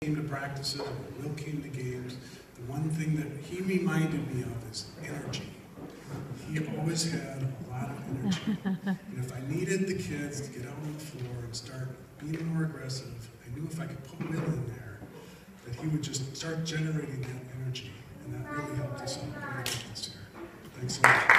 Came to practices, when Will came to games, the one thing that he reminded me of is energy. He always had a lot of energy. And if I needed the kids to get out on the floor and start being more aggressive, I knew if I could put Will in there, that he would just start generating that energy. And that really helped us out quite a bit this year. Thanks so much.